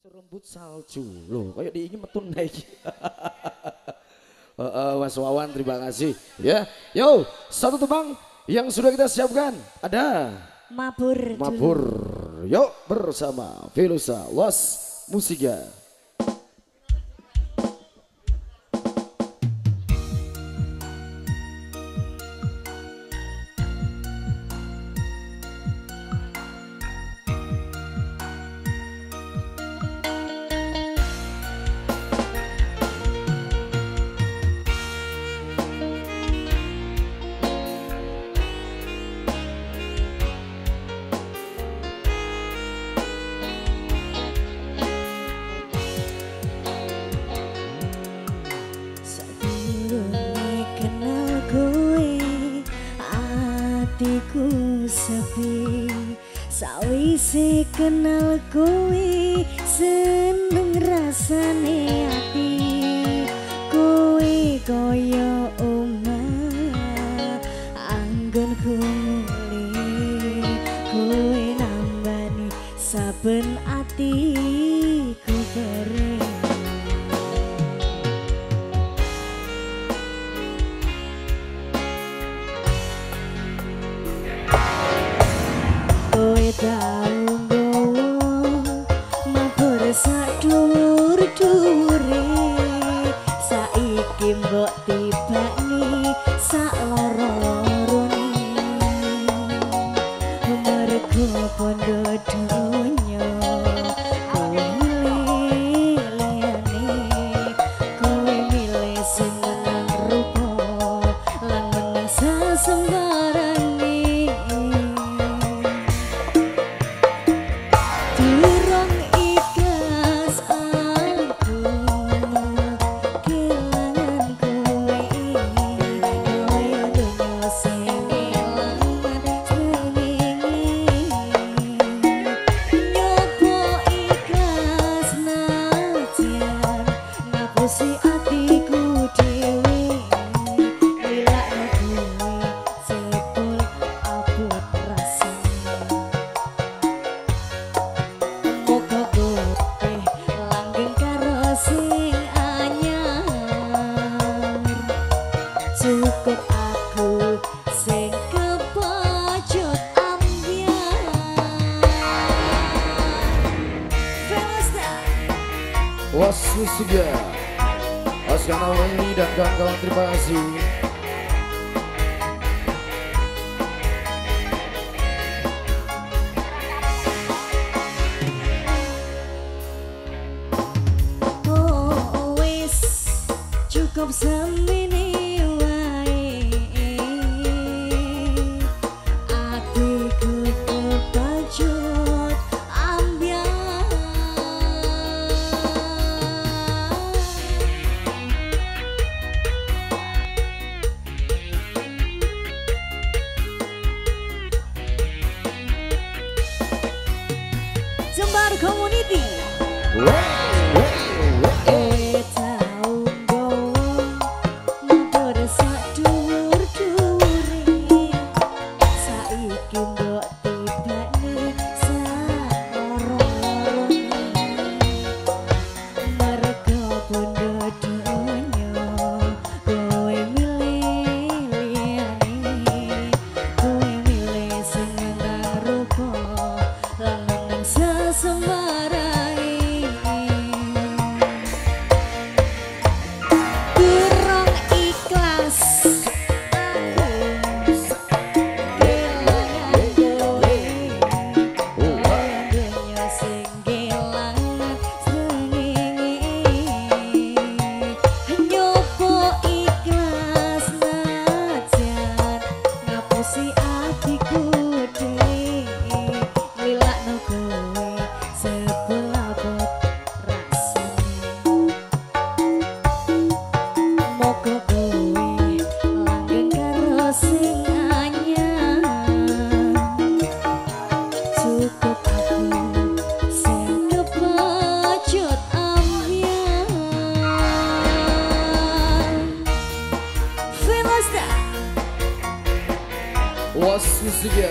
Serembut salju loh, kayak diingin metun naik. Mas Wawan, terima kasih ya. Yo, satu tebang yang sudah kita siapkan ada Mabur. Mabur. Yuk bersama Velosa Was Musika. Hatiku sepi sawise kenal kowe, seneng rasane ati kowe kaya omah anggonku muli, kowe nambani saben atiku perih. Tau nggowo mabur sak dhuwur-dhuwure, saiki mbok tibani sak loro-lorone, mergo pondo donya kowe milih liyane, kowe milih sing menang rupa lan menang sesembarane. Cukup aku sing kepojok ambyar. Velosa Was Musika, Askana Weni dan kawan-kawan, terima kasih. oh wis cukup semini. Jembar Community. Kowe tau nggowo mabur sak dhuwur-dhuwure, saiki mbok tibani sak loro-lorone, mergo pondo donya kowe milih liyane, kowe milih sing nang rupa lan menang sesembarane. Durung ikhlas aku kelangan kowe, donya sing kelangan srengenge, nyoba ikhlas najan ngapusi atiku dhewe, nglilakno kowe sebelah bot rasane. Moga kowe langgeng karo sing anyar, cukup aku sing kepojok ambyar. Velosa Was Musika.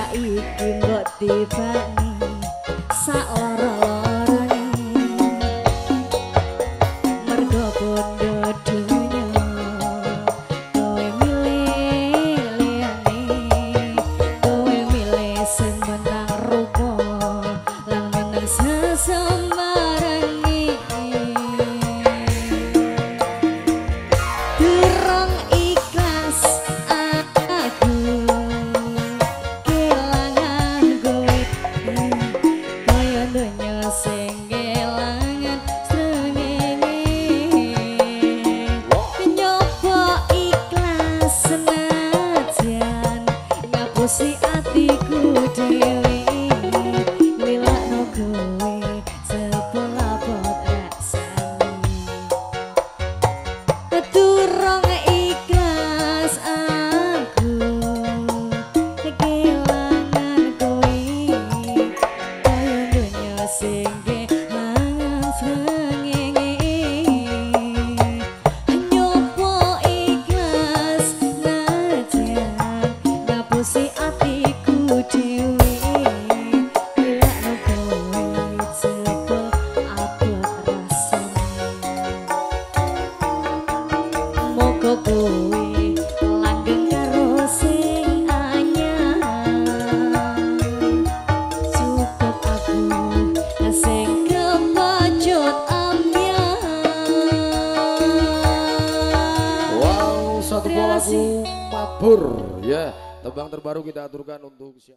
saiki mbok tibani sak loro-lorone mergo bondo dunya kowe milih liyane kowe milih sing menang rupa lan menang sesembarang durung ikhlas aku kelangan kowe kaya donya sing kelangan srengenge nyoba ikhlas senajan ngapusi atiku dhewe nilakno kowe sepelabot rasane durung ikhlas aku kelangan kowe kaya donya sing kelangan srengenge nyoba ikhlas najan ngapusi atiku dhewe nilakno kowe sepelabot rasane Moga kowe langgeng karo sing anyar cukup aku sing kepacut ambyar. Wow, satu Terima buah kasih. lagu Mabur ya. Tebang terbaru kita aturkan untuk siapa?